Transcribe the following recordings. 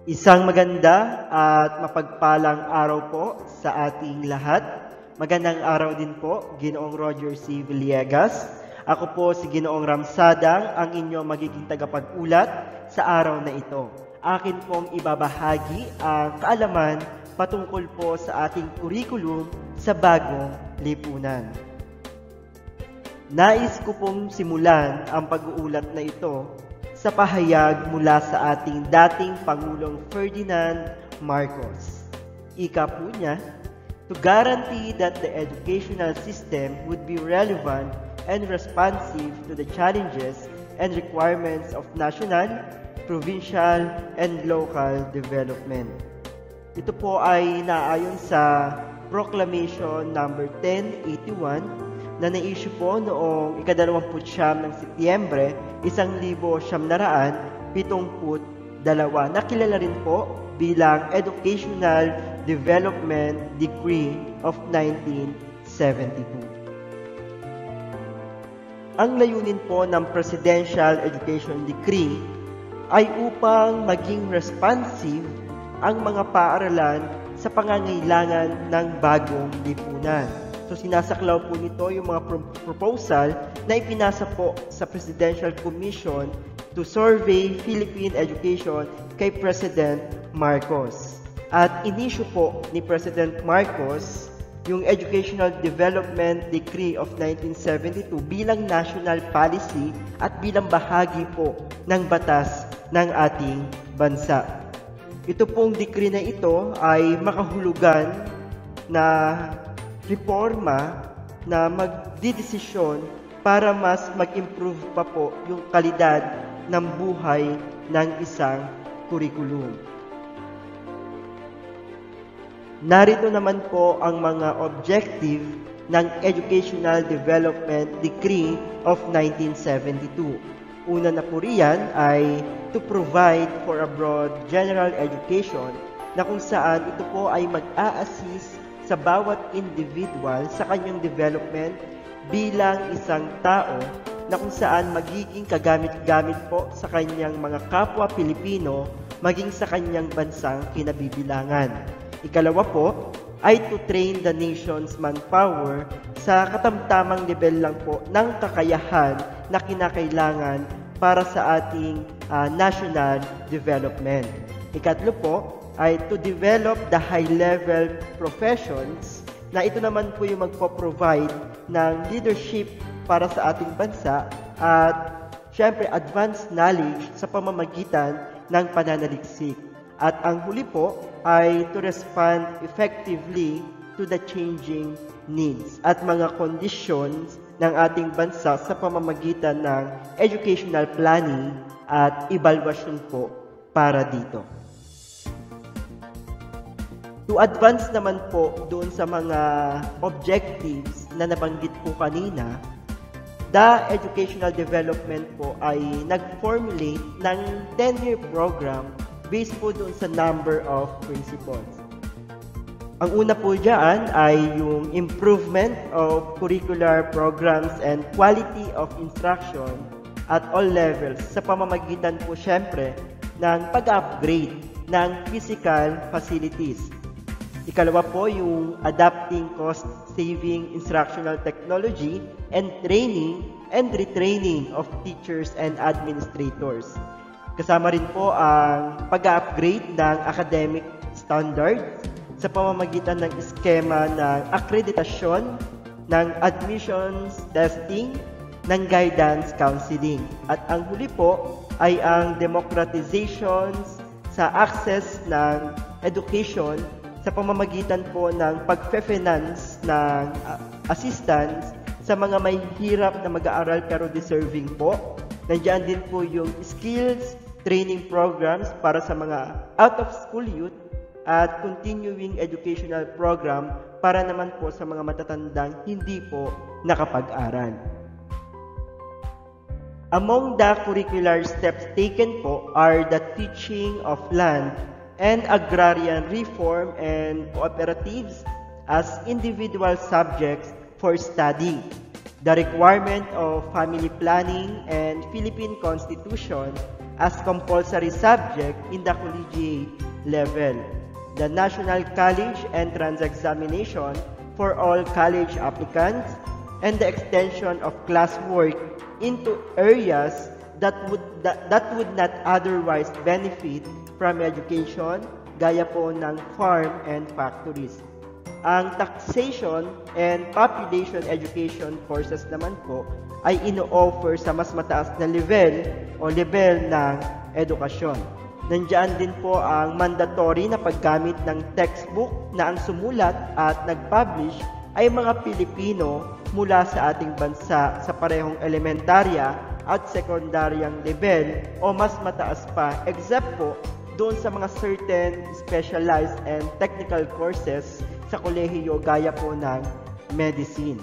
Isang maganda at mapagpalang araw po sa ating lahat. Magandang araw din po, Ginoong Roger C. Villegas. Ako po si Ginoong Ramsadang, ang inyong magiging tagapag-ulat sa araw na ito. Akin pong ibabahagi ang kaalaman patungkol po sa ating kurikulum sa bagong lipunan. Nais ko pong simulan ang pag-uulat na ito sa pahayag mula sa ating dating Pangulong Ferdinand Marcos. Ika po niya, to guarantee that the educational system would be relevant and responsive to the challenges and requirements of national, provincial, and local development. Ito po ay naayon sa Proclamation number 1081 na na-issue po noong ika-29 ng Setyembre 1972 na kilala rin po bilang Educational Development Decree of 1972. Ang layunin po ng Presidential Education Decree ay upang maging responsive ang mga paaralan sa pangangailangan ng bagong lipunan. So sinasaklaw po nito yung mga proposal na ipinasa po sa Presidential Commission to Survey Philippine Education kay President Marcos. At inisyu po ni President Marcos yung Educational Development Decree of 1972 bilang national policy at bilang bahagi po ng batas ng ating bansa. Ito pong decree na ito ay makahulugan na reforma na magdidesisyon para mas mag-improve pa po yung kalidad ng buhay ng isang kurikulum. Narito naman po ang mga objective ng Educational Development Decree of 1972. Una na po riyan ay to provide for a broad general education na kung saan ito po ay mag-a-assist sa bawat individual sa kanyang development bilang isang tao na kung saan magiging kagamit-gamit po sa kanyang mga kapwa Pilipino maging sa kanyang bansang kinabibilangan. Ikalawa po ay to train the nation's manpower sa katamtamang level lang po ng kakayahan na kinakailangan para sa ating national development. Ikatlo po ay to develop the high-level professions na ito naman po yung magpo-provide ng leadership para sa ating bansa at syempre advanced knowledge sa pamamagitan ng pananaliksik. At ang huli po ay to respond effectively to the changing needs at mga conditions ng ating bansa sa pamamagitan ng educational planning at evaluation po para dito. To advance naman po doon sa mga objectives na nabanggit po kanina, the Educational Development po ay nag-formulate ng 10-year program based po doon sa number of principles. Ang una po dyan ay yung improvement of curricular programs and quality of instruction at all levels sa pamamagitan po syempre ng pag-upgrade ng physical facilities. Ikalawa po yung adapting cost-saving instructional technology and training and retraining of teachers and administrators. Kasama rin po ang pag-upgrade ng academic standards sa pamamagitan ng eskema ng akreditasyon, ng admissions testing, ng guidance counseling. At ang huli po ay ang democratizations sa access ng education sa pamamagitan po ng pag-finance ng assistance sa mga may hirap na mag-aaral pero deserving po. Nandiyan din po yung skills training programs para sa mga out-of-school youth at continuing educational program para naman po sa mga matatandang hindi po nakapag-aral. Among the curricular steps taken po are the teaching of land and agrarian reform and cooperatives as individual subjects for study, the requirement of family planning and Philippine Constitution as compulsory subject in the collegiate level. The National College Entrance Examination for all college applicants, and the extension of classwork into areas that would not otherwise benefit from education, gaya po ng farm and factories. Ang taxation and population education courses naman po ay ino-offer sa mas mataas na level ng edukasyon. Nandiyan din po ang mandatory na paggamit ng textbook na ang sumulat at nag-publish ay mga Pilipino mula sa ating bansa sa parehong elementarya at sekundaryang level o mas mataas pa, except po doon sa mga certain specialized and technical courses sa kolehiyo gaya po ng medicine.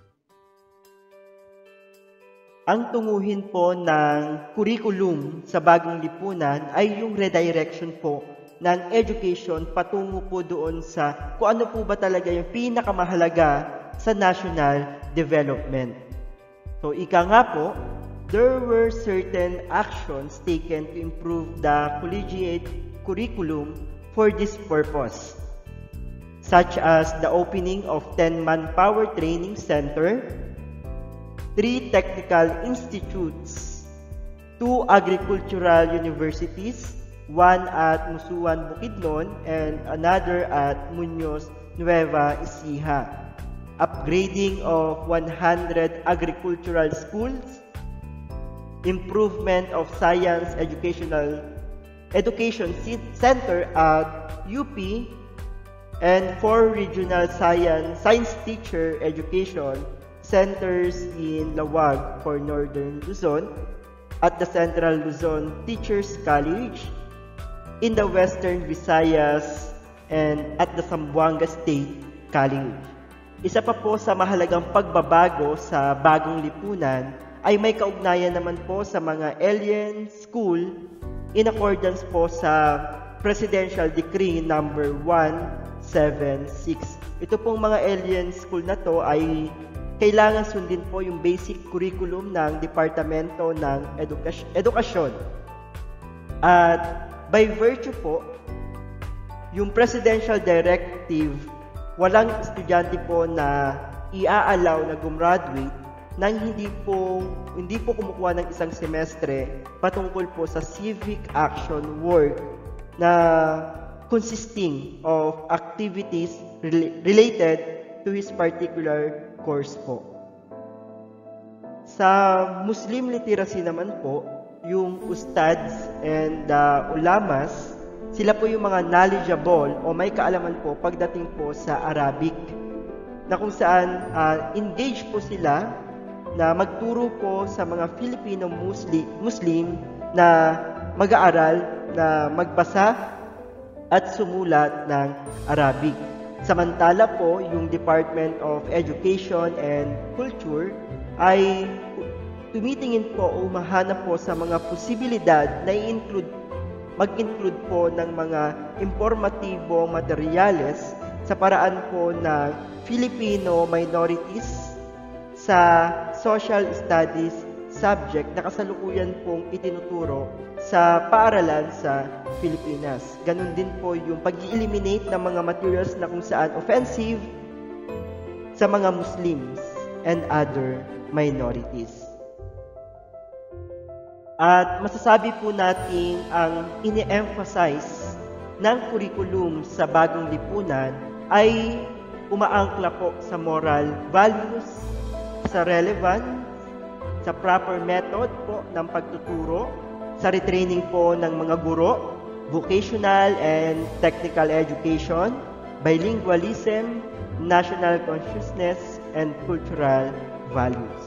Ang tunguhin po ng curriculum sa bagong lipunan ay yung redirection po ng education patungo po doon sa kung ano po ba talaga yung pinakamahalaga sa national development. So, ika nga po, there were certain actions taken to improve the collegiate curriculum for this purpose, such as the opening of 10 manpower training center, 3 technical institutes, 2 agricultural universities, 1 at Musuan, Bukidnon, and another at Muñoz, Nueva Ecija, upgrading of 100 agricultural schools, improvement of science education center at UP, and 4 regional science teacher education centers in Lawag for Northern Luzon, at the Central Luzon Teachers College, in the Western Visayas, and at the Zamboanga State College. Isa pa po sa mahalagang pagbabago sa bagong lipunan ay may kaugnayan naman po sa mga alien school in accordance po sa Presidential Decree number 176. Ito pong mga alien school na to ay kailangan sundin po yung basic curriculum ng Departamento ng Edukasyon. At by virtue po, yung Presidential Directive, walang estudyante po na i-allow na gumraduate nang hindi po kumukuha ng isang semestre patungkol po sa civic action work na consisting of activities related to his particular course po. Sa Muslim literacy naman po, yung ustads and ulamas, sila po yung mga knowledgeable o may kaalaman po pagdating po sa Arabic, na kung saan engage po sila na magturo po sa mga Filipino Muslim na mag-aaral, na magbasa at sumulat ng Arabic. Samantala po, yung Department of Education and Culture ay tumitingin po o umahanap po sa mga posibilidad na mag-include po ng mga impormatibong materyales sa paraan po ng Filipino minorities sa social studies subject na kasalukuyan pong itinuturo sa paaralan sa Pilipinas. Ganon din po yung pag-eliminate ng mga materials na kung saan offensive sa mga Muslims and other minorities. At masasabi po natin ang ini-emphasize ng curriculum sa bagong lipunan ay umaangkla po sa moral values, sa relevance, sa proper method po ng pagtuturo, sa retraining po ng mga guro, vocational and technical education, bilingualism, national consciousness, and cultural values.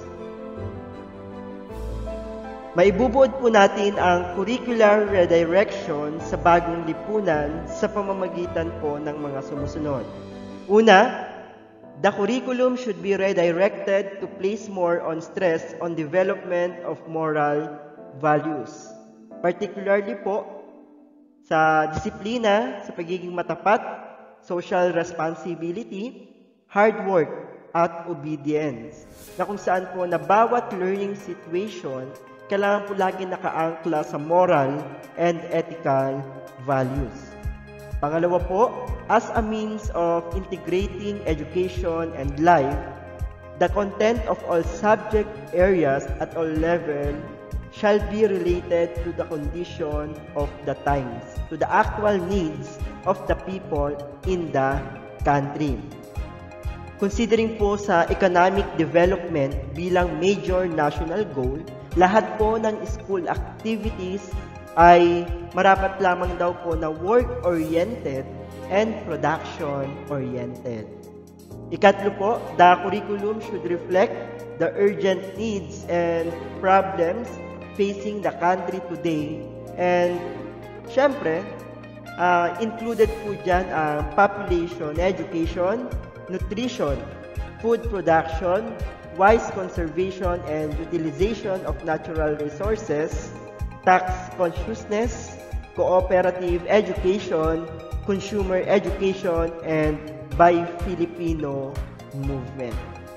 Maibubuod po natin ang curricular redirection sa bagong lipunan sa pamamagitan po ng mga sumusunod. Una, the curriculum should be redirected to place more on stress on development of moral values. Particularly po sa disiplina, sa pagiging matapat, social responsibility, hard work, at obedience. Na kung saan po na bawat learning situation kailangan po lagi nakaangkla sa moral and ethical values. Pangalawa po, as a means of integrating education and life, the content of all subject areas at all levels shall be related to the condition of the times, to the actual needs of the people in the country. Considering po sa economic development bilang major national goal, lahat po ng school activities ay marapat lamang daw po na work-oriented and production-oriented. Ikatlo po, the curriculum should reflect the urgent needs and problems facing the country today. And syempre, included po dyan ang population, education, nutrition, food production, wise conservation and utilization of natural resources, tax consciousness, cooperative education, consumer education, and Buy Filipino movement.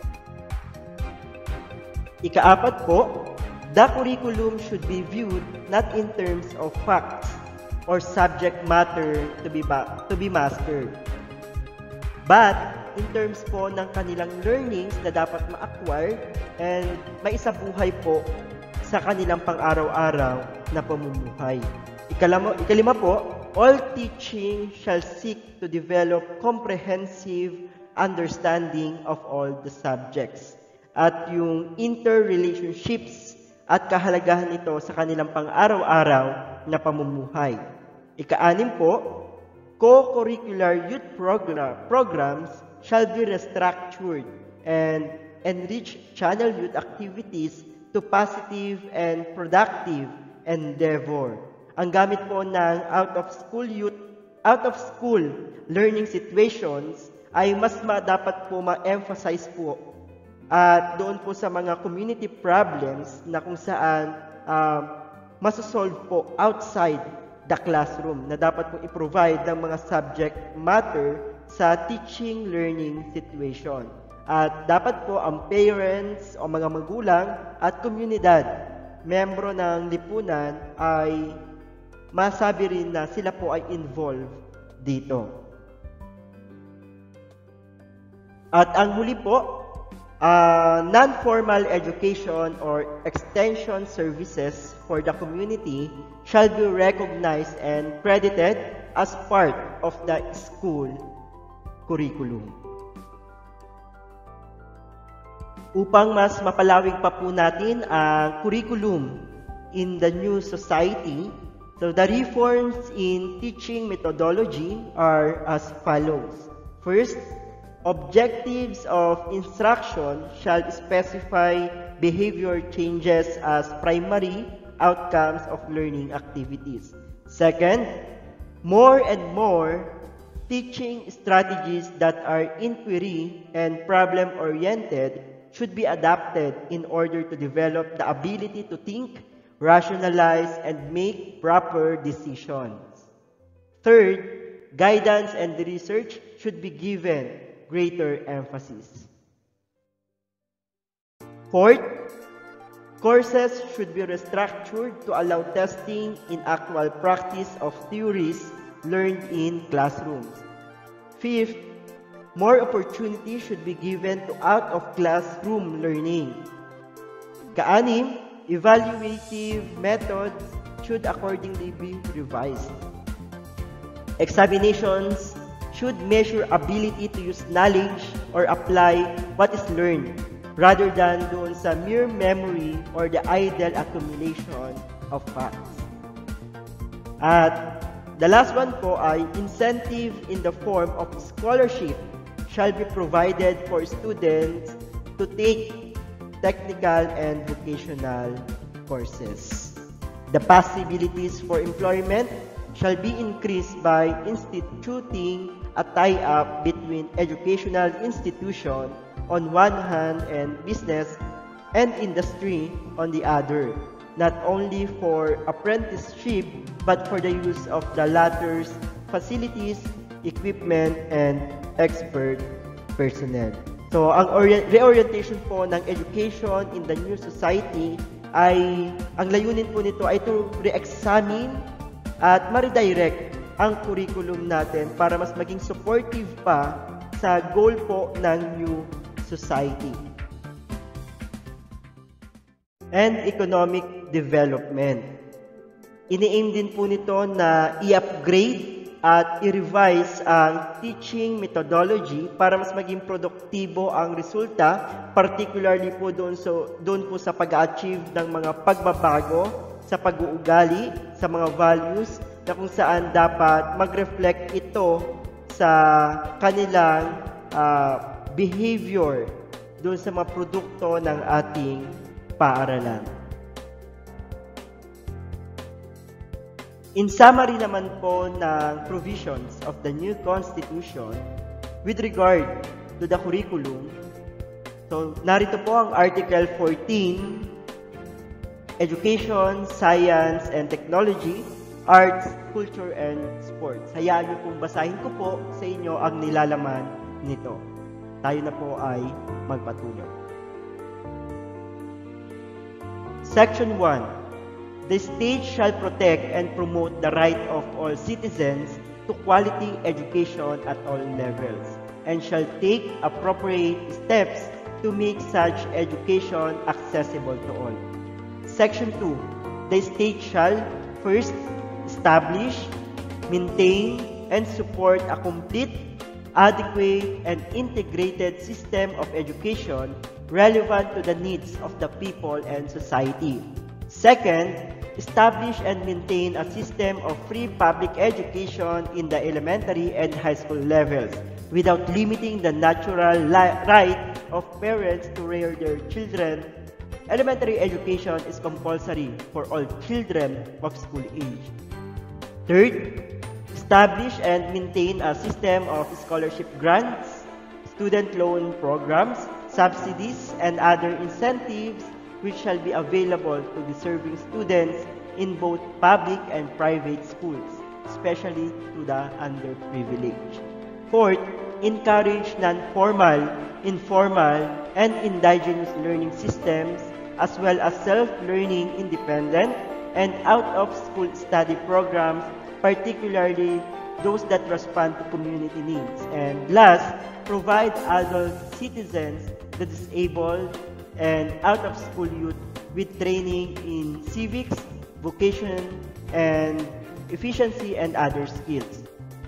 Ikaapat po, the curriculum should be viewed not in terms of facts or subject matter to be mastered, but in terms po ng kanilang learnings na dapat ma-acquire and maisabuhay po sa kanilang pang-araw-araw na pamumuhay. Ikalima po, all teaching shall seek to develop comprehensive understanding of all the subjects at yung interrelationships at kahalagahan nito sa kanilang pang-araw-araw na pamumuhay. Ika-anim po, co-curricular youth programs shall be restructured and enrich channel youth activities to positive and productive endeavor. Ang gamit po ng out-of-school learning situations ay mas dapat po ma-emphasize po at doon po sa mga community problems na kung saan masasolve po outside the classroom na dapat po i-provide ng mga subject matter sa teaching learning situation. At dapat po ang parents o mga magulang at komunidad, membro ng lipunan ay masabi rin na sila po ay involved dito. At ang huli po, non-formal education or extension services for the community shall be recognized and credited as part of the school curriculum. Upang mas mapalawig pa po natin ang curriculum in the new society, so the reforms in teaching methodology are as follows. First, objectives of instruction shall specify behavior changes as primary outcomes of learning activities. Second, more and more teaching strategies that are inquiry and problem-oriented should be adapted in order to develop the ability to think, rationalize, and make proper decisions. Third, guidance and research should be given greater emphasis. Fourth, courses should be restructured to allow testing in actual practice of theories learned in classrooms. Fifth, more opportunity should be given to out-of-classroom learning. Ka-anim, evaluative methods should accordingly be revised. Examinations should measure ability to use knowledge or apply what is learned rather than doon sa mere memory or the idle accumulation of facts. At the last one po ay incentive in the form of scholarship shall be provided for students to take technical and vocational courses. The possibilities for employment shall be increased by instituting a tie-up between educational institution on one hand and business and industry on the other, not only for apprenticeship but for the use of the latter's facilities, equipment, and expert personnel. So, ang reorientation po ng education in the new society ay, ang layunin po nito ay to re-examine at ma-redirect ang curriculum natin para mas maging supportive pa sa goal po ng new society. And economic development. Ini-aim din po nito na i-upgrade at i-revise ang teaching methodology para mas maging produktibo ang resulta, particularly po doon po sa pag-achieve ng mga pagbabago sa pag-uugali, sa mga values, na kung saan dapat mag-reflect ito sa kanilang behavior doon sa mga produkto ng ating paaralan. In summary naman po ng provisions of the new Constitution with regard to the curriculum, so narito po ang Article 14, Education, Science, and Technology, Arts, Culture, and Sports. Hayaan niyo pong basahin ko po sa inyo ang nilalaman nito. Tayo na po ay magpatuloy. Section 1. The state shall protect and promote the right of all citizens to quality education at all levels, and shall take appropriate steps to make such education accessible to all. Section 2. The state shall first establish, maintain, and support a complete, adequate, and integrated system of education relevant to the needs of the people and society. Second, establish and maintain a system of free public education in the elementary and high school levels without limiting the natural right of parents to rear their children. Elementary education is compulsory for all children of school age. Third, establish and maintain a system of scholarship grants, student loan programs, subsidies, and other incentives which shall be available to deserving students in both public and private schools, especially to the underprivileged. Fourth, encourage non-formal, informal, and indigenous learning systems, as well as self-learning independent and out-of-school study programs, particularly those that respond to community needs. And last, provide adult citizens, the disabled, and out-of-school youth with training in civics, vocation, and efficiency and other skills.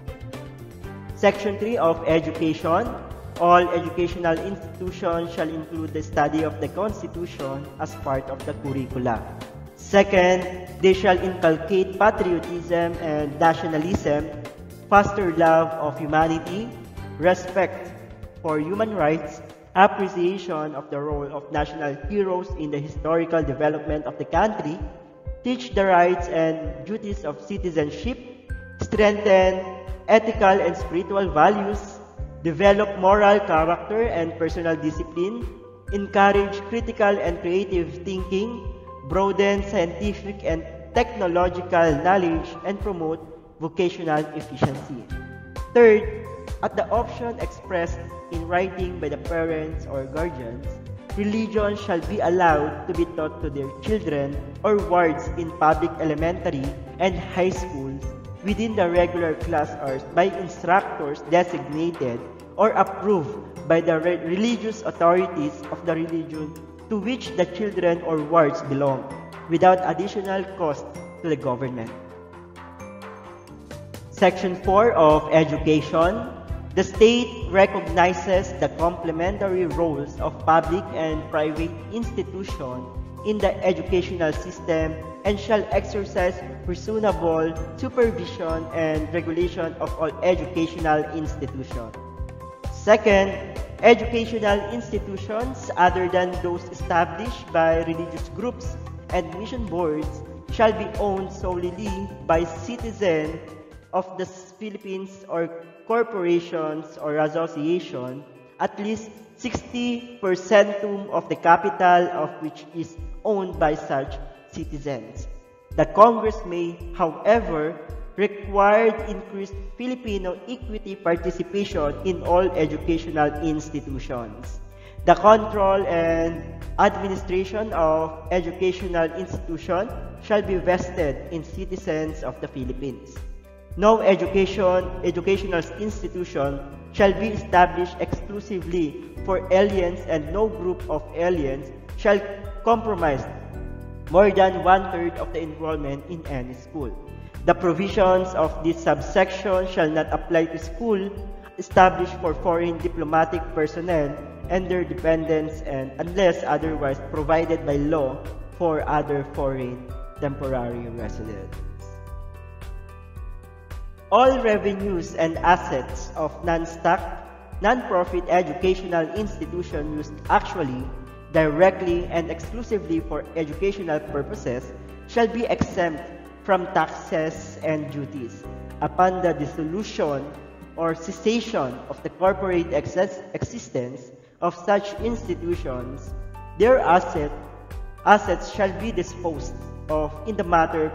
Section 3 of Education. All educational institutions shall include the study of the Constitution as part of the curricula. Second, they shall inculcate patriotism and nationalism, foster love of humanity, respect for human rights, appreciation of the role of national heroes in the historical development of the country, teach the rights and duties of citizenship, strengthen ethical and spiritual values, develop moral character and personal discipline, encourage critical and creative thinking, broaden scientific and technological knowledge, and promote vocational efficiency. Third, at the option expressed in writing by the parents or guardians, religion shall be allowed to be taught to their children or wards in public elementary and high schools within the regular class hours by instructors designated or approved by the religious authorities of the religion to which the children or wards belong, without additional cost to the government. Section 4 of Education. The state recognizes the complementary roles of public and private institutions in the educational system and shall exercise reasonable supervision and regulation of all educational institutions. Second, educational institutions other than those established by religious groups and mission boards shall be owned solely by citizens of the Philippines or corporations or association, at least 60% of the capital of which is owned by such citizens. The Congress may, however, require increased Filipino equity participation in all educational institutions. The control and administration of educational institutions shall be vested in citizens of the Philippines. No educational institution shall be established exclusively for aliens, and no group of aliens shall compromise more than one-third of the enrollment in any school. The provisions of this subsection shall not apply to school established for foreign diplomatic personnel and their dependents, and unless otherwise provided by law for other foreign temporary residents. All revenues and assets of non-profit educational institutions used actually, directly, and exclusively for educational purposes shall be exempt from taxes and duties. Upon the dissolution or cessation of the corporate existence of such institutions, their assets shall be disposed of in the manner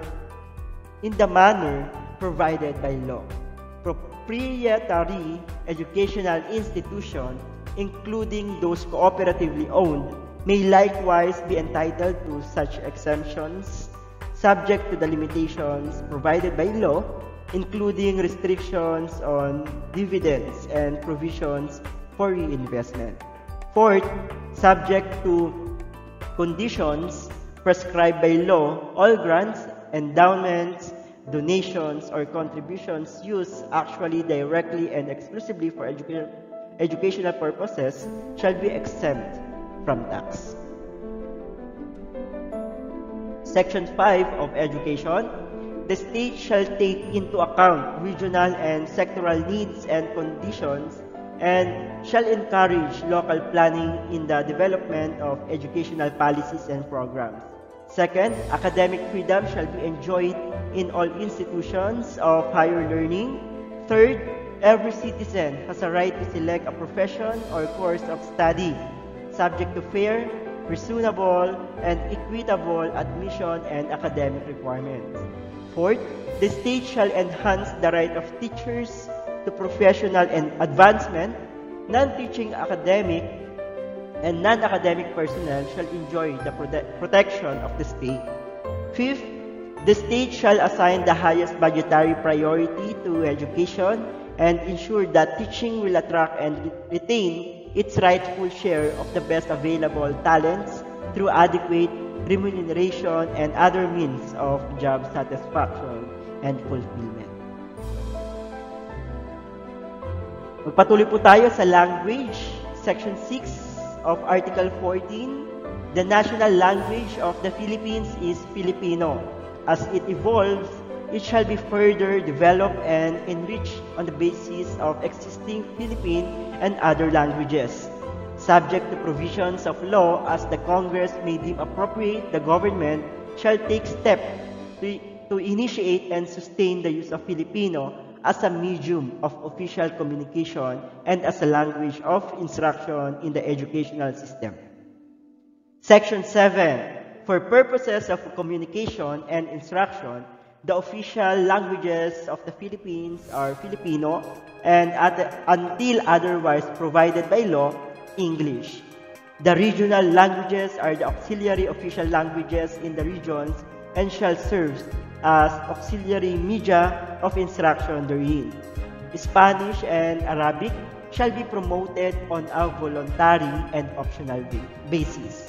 provided by law. Proprietary educational institutions, including those cooperatively owned, may likewise be entitled to such exemptions, subject to the limitations provided by law, including restrictions on dividends and provisions for reinvestment. Fourth, subject to conditions prescribed by law, all grants, endowments, donations, or contributions used actually, directly, and exclusively for educational purposes shall be exempt from tax. Section 5 of Education. The state shall take into account regional and sectoral needs and conditions, and shall encourage local planning in the development of educational policies and programs. Second, academic freedom shall be enjoyed in all institutions of higher learning. Third, every citizen has a right to select a profession or course of study, subject to fair, reasonable, and equitable admission and academic requirements. Fourth, the state shall enhance the right of teachers to professional and advancement. Non-teaching academic and non-academic personnel shall enjoy the protection of the state. Fifth, the state shall assign the highest budgetary priority to education and ensure that teaching will attract and retain its rightful share of the best available talents through adequate remuneration and other means of job satisfaction and fulfillment. Magpatuloy po tayo sa language, Section 6 of Article 14. The national language of the Philippines is Filipino. As it evolves, it shall be further developed and enriched on the basis of existing Philippine and other languages. Subject to provisions of law as the Congress may deem appropriate, the government shall take steps to initiate and sustain the use of Filipino as a medium of official communication and as a language of instruction in the educational system. Section 7. For purposes of communication and instruction, the official languages of the Philippines are Filipino and until otherwise provided by law, English. The regional languages are the auxiliary official languages in the regions and shall serve as auxiliary media of instruction therein. Spanish and Arabic shall be promoted on a voluntary and optional basis.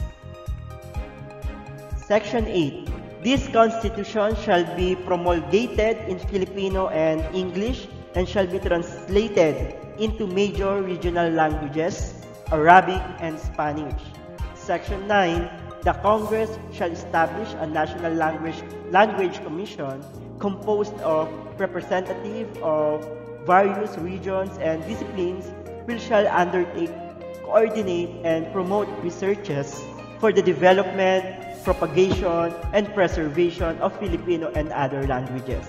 Section 8. This Constitution shall be promulgated in Filipino and English and shall be translated into major regional languages, Arabic and Spanish. Section 9. The Congress shall establish a National Language Commission composed of representatives of various regions and disciplines, which shall undertake, coordinate, and promote researches for the development, propagation, and preservation of Filipino and other languages.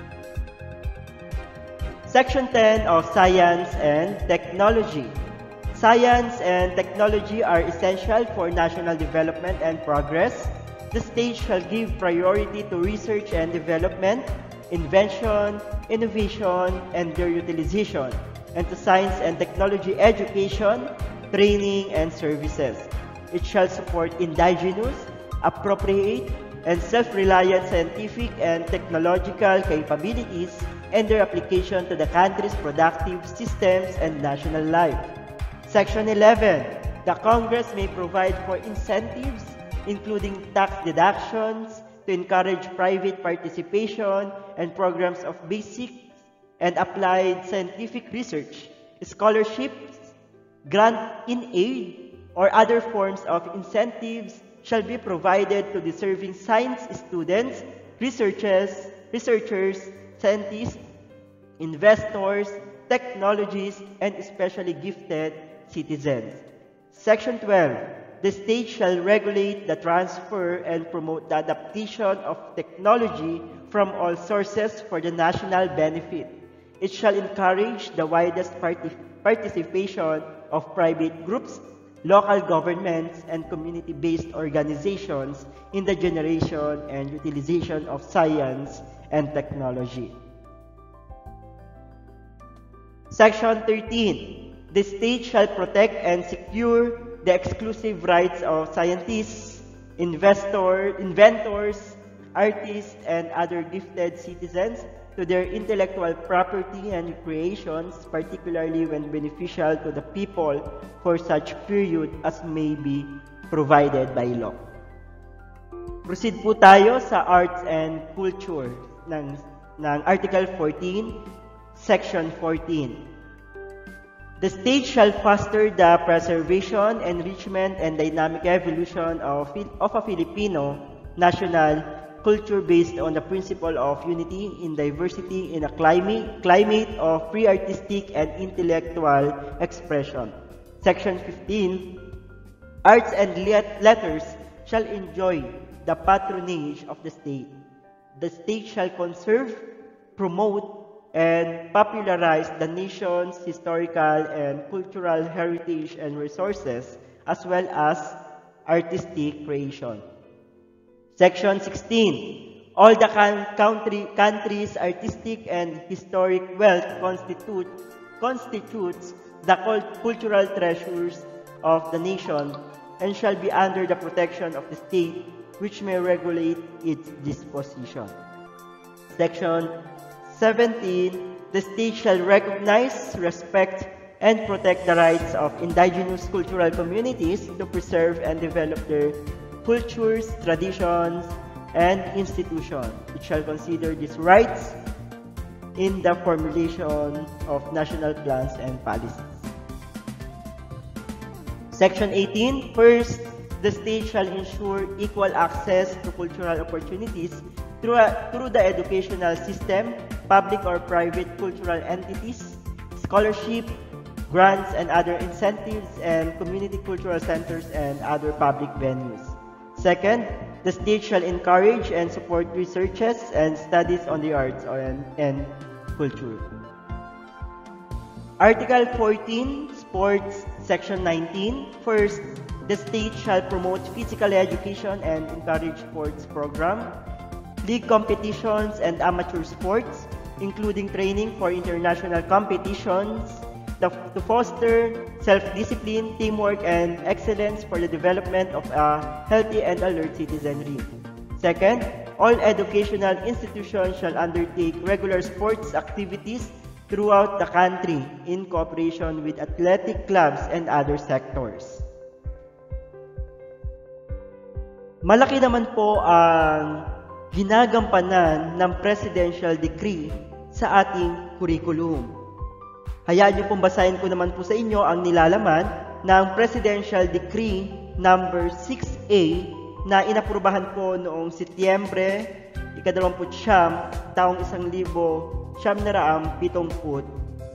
Section 10 of Science and Technology. Science and technology are essential for national development and progress. The state shall give priority to research and development, invention, innovation, and their utilization, and to science and technology education, training, and services. It shall support indigenous, appropriate, and self-reliant scientific and technological capabilities and their application to the country's productive systems and national life. Section 11. The Congress may provide for incentives, including tax deductions, to encourage private participation and programs of basic and applied scientific research, scholarships, grant in aid, or other forms of incentives shall be provided to deserving science students, researchers, scientists, investors, technologists, and especially gifted citizens. Section 12. The state shall regulate the transfer and promote the adaptation of technology from all sources for the national benefit. It shall encourage the widest participation of private groups, local governments, and community-based organizations in the generation and utilization of science and technology. Section 13. The state shall protect and secure the exclusive rights of scientists, inventors, artists, and other gifted citizens to their intellectual property and creations, particularly when beneficial to the people for such period as may be provided by law. Proceed po tayo sa arts and culture ng Article 14, Section 14. The state shall foster the preservation, enrichment, and dynamic evolution of a Filipino national culture based on the principle of unity in diversity in a climate of free artistic and intellectual expression. Section 15. Arts and letters shall enjoy the patronage of the state. The state shall conserve, promote, and popularize the nation's historical and cultural heritage and resources, as well as artistic creation. Section 16. All the country's artistic and historic wealth constitutes the cultural treasures of the nation and shall be under the protection of the state, which may regulate its disposition. Section 17. The state shall recognize, respect, and protect the rights of indigenous cultural communities to preserve and develop their cultures, traditions, and institutions. It shall consider these rights in the formulation of national plans and policies. Section 18. First, the state shall ensure equal access to cultural opportunities through the educational system, public or private cultural entities, scholarship, grants, and other incentives, and community cultural centers and other public venues. Second, the state shall encourage and support researches and studies on the arts and culture. Article 14, Sports, Section 19. First, the state shall promote physical education and encourage sports program, league competitions, and amateur sports, including training for international competitions, to foster self-discipline, teamwork, and excellence for the development of a healthy and alert citizenry. Second, all educational institutions shall undertake regular sports activities throughout the country in cooperation with athletic clubs and other sectors. Malaki naman po ang ginagampanan ng presidential decree sa ating curriculum. Hayaan niyo pong basahin ko naman po sa inyo ang nilalaman ng Presidential Decree number 6A na inaprubahan po noong Setyembre 29, taong 1972.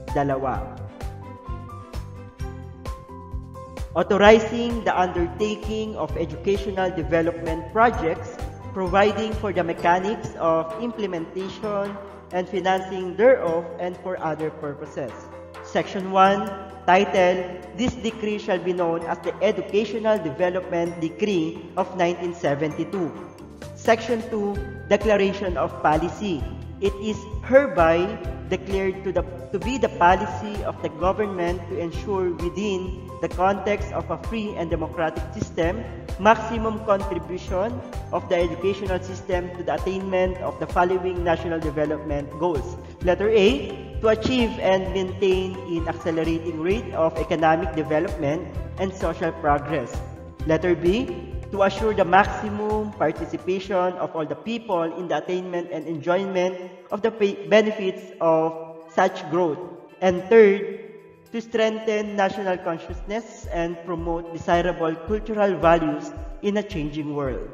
Authorizing the undertaking of educational development projects, providing for the mechanics of implementation and financing thereof, and for other purposes. Section 1, titled, "This decree shall be known as the Educational Development Decree of 1972. Section 2, Declaration of Policy. it is hereby declared to be the policy of the government to ensure within the context of a free and democratic system, maximum contribution of the educational system to the attainment of the following national development goals. Letter A, to achieve and maintain an accelerating rate of economic development and social progress. Letter B, to assure the maximum participation of all the people in the attainment and enjoyment of the benefits of such growth. And third, to strengthen national consciousness and promote desirable cultural values in a changing world.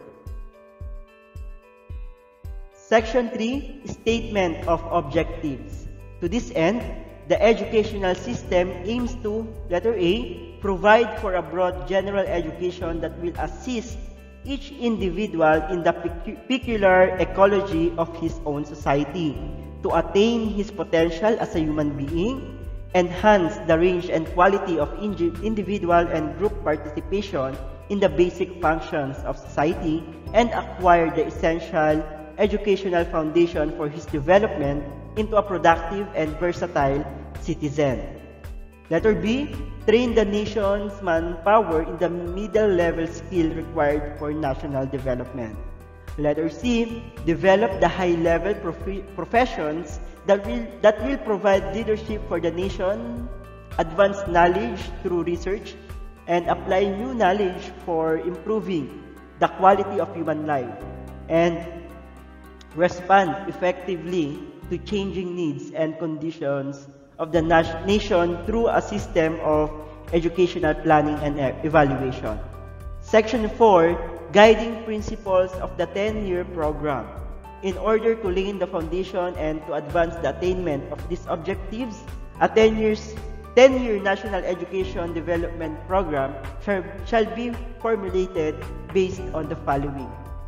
Section 3, Statement of Objectives. To this end, the educational system aims to, letter A, provide for a broad general education that will assist each individual in the peculiar ecology of his own society to attain his potential as a human being, enhance the range and quality of individual and group participation in the basic functions of society, and acquire the essential educational foundation for his development into a productive and versatile citizen. Letter B, train the nation's manpower in the middle-level skill required for national development. Letter C, develop the high-level professions that will provide leadership for the nation, advance knowledge through research, and apply new knowledge for improving the quality of human life, and respond effectively to changing needs and conditions of the nation through a system of educational planning and evaluation. Section 4, Guiding Principles of the 10-year program. In order to lay the foundation and to advance the attainment of these objectives, a 10-year National Education Development Program shall be formulated based on the following.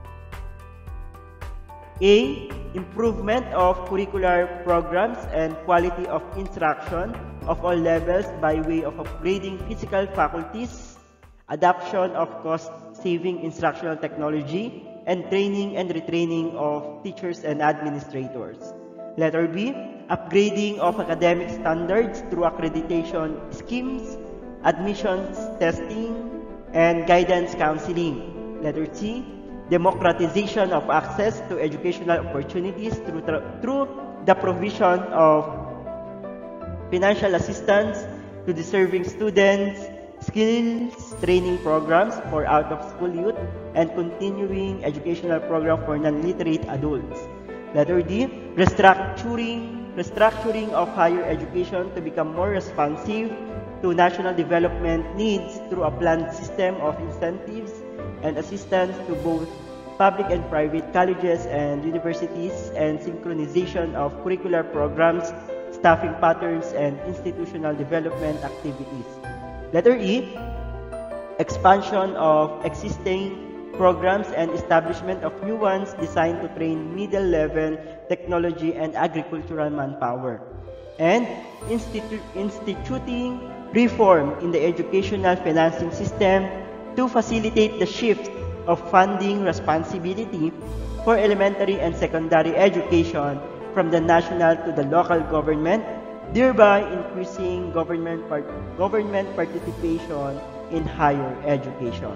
A. Improvement of curricular programs and quality of instruction of all levels by way of upgrading physical faculties, adoption of cost-saving instructional technology, and training and retraining of teachers and administrators. Letter B. Upgrading of academic standards through accreditation schemes, admissions testing, and guidance counseling. Letter C. Democratization of access to educational opportunities through the provision of financial assistance to deserving students, skills training programs for out-of-school youth, and continuing educational program for non-literate adults. Letter D. Restructuring of higher education to become more responsive to national development needs through a planned system of incentives and assistance to both public and private colleges and universities, and synchronization of curricular programs, staffing patterns, and institutional development activities. Letter E. Expansion of existing programs and establishment of new ones designed to train middle-level technology and agricultural manpower. And instituting reform in the educational financing system to facilitate the shift of funding responsibility for elementary and secondary education from the national to the local government, thereby increasing government participation in higher education.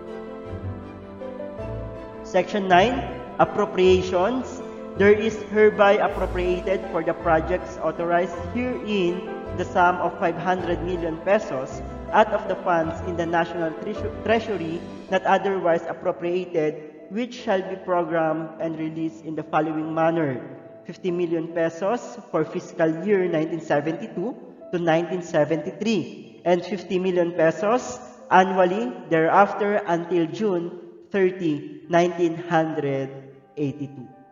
Section 9, Appropriations. There is hereby appropriated for the projects authorized herein the sum of 500 million pesos out of the funds in the National Treasury not otherwise appropriated, which shall be programmed and released in the following manner: 50 million pesos for fiscal year 1972 to 1973, and 50 million pesos annually thereafter until June 30, 1982.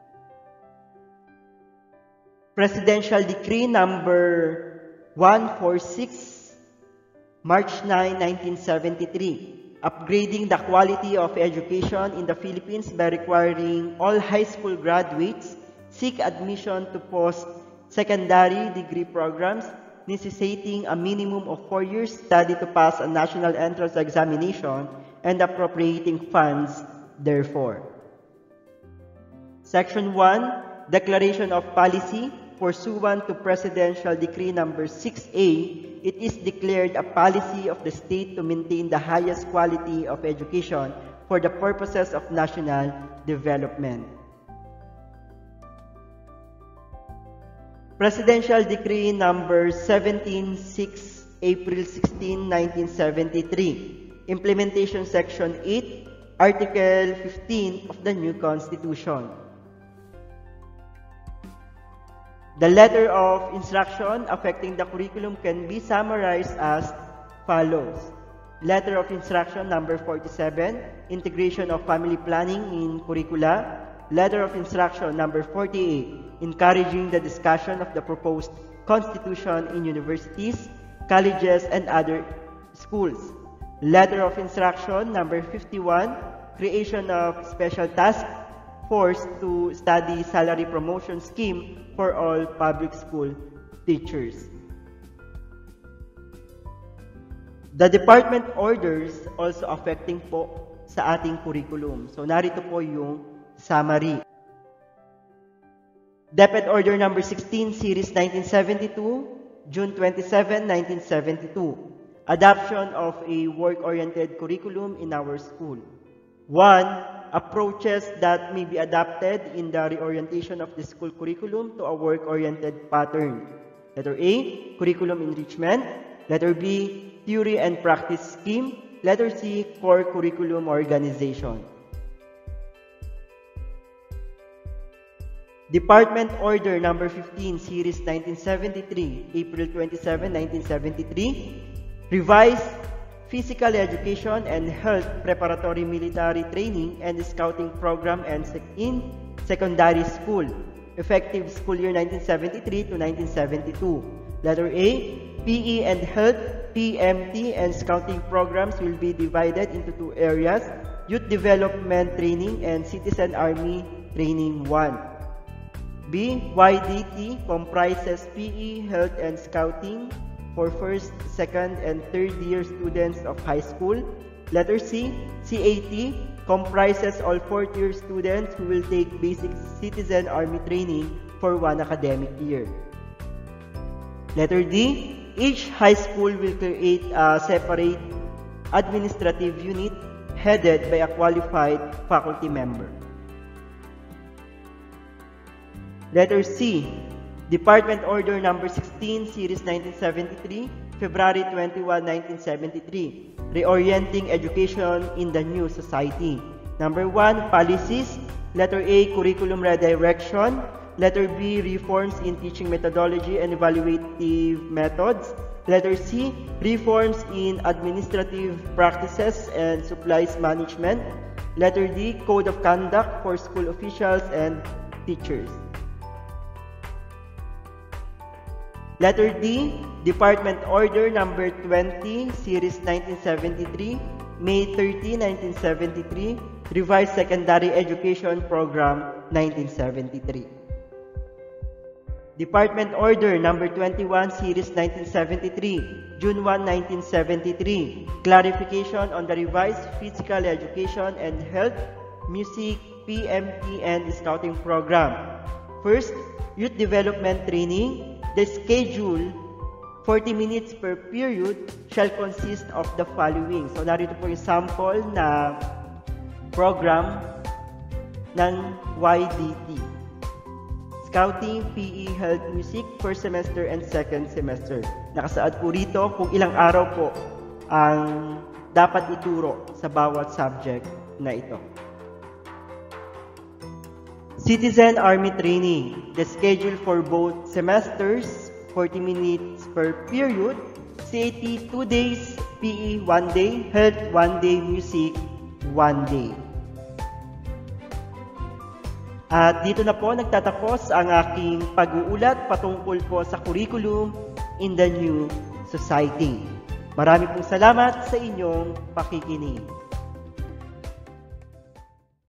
Presidential Decree number 146, March 9, 1973, upgrading the quality of education in the Philippines by requiring all high school graduates seek admission to post-secondary degree programs necessitating a minimum of 4 years study to pass a national entrance examination, and appropriating funds therefore. Section 1, declaration of policy pursuant to Presidential Decree number 6A, it is declared a policy of the state to maintain the highest quality of education for the purposes of national development. Presidential Decree number 17-6, April 16, 1973. Implementation Section 8, Article 15 of the new Constitution. The letter of instruction affecting the curriculum can be summarized as follows. Letter of instruction number 47, integration of family planning in curricula. Letter of instruction number 48, encouraging the discussion of the proposed constitution in universities, colleges, and other schools. Letter of instruction number 51, creation of special task force to study salary promotion scheme for all public school teachers. The department orders also affecting po sa ating curriculum. So narito po yung summary. DepEd Order number 16, Series 1972, June 27, 1972. Adoption of a work-oriented curriculum in our school. 1. Approaches that may be adopted in the reorientation of the school curriculum to a work-oriented pattern. Letter A, curriculum enrichment. Letter B, theory and practice scheme. Letter C, core curriculum organization. Department Order number 15, Series 1973, April 27, 1973. Revised Physical Education and Health Preparatory Military Training and Scouting Program and in Secondary School, effective school year 1973 to 1972. Letter A, PE and Health, PMT, and Scouting programs will be divided into two areas, Youth Development Training and Citizen Army Training 1. B, YDT comprises PE, Health, and Scouting for first, second, and third year students of high school. Letter C, CAT comprises all fourth year students who will take basic citizen army training for one academic year. Letter D, each high school will create a separate administrative unit headed by a qualified faculty member. Letter C, Department Order number 16, Series 1973, February 21, 1973, Reorienting Education in the New Society. Number 1, Policies. Letter A, Curriculum Redirection. Letter B, Reforms in Teaching Methodology and Evaluative Methods. Letter C, Reforms in Administrative Practices and Supplies Management. Letter D, Code of Conduct for School Officials and Teachers. Letter D, Department Order number 20, Series 1973, May 30, 1973, Revised Secondary Education Program 1973. Department Order number 21, Series 1973, June 1, 1973, Clarification on the Revised Physical Education and Health, Music, PMT, and Scouting Program. First, Youth Development Training. The schedule, 40 minutes per period, shall consist of the following. So, narito po yung sample na program ng YDT. Scouting, PE, Health, Music, first semester and second semester. Nakasaad po rito kung ilang araw po ang dapat ituro sa bawat subject na ito. Citizen Army Training. The schedule for both semesters, 40 minutes per period. CAT, 2 days. PE, 1 day. Health, 1 day. Music, 1 day. At dito na po nagtatapos ang aking pag-uulat patungkol po sa curriculum in the new society. Marami pong salamat sa inyong pakikinig.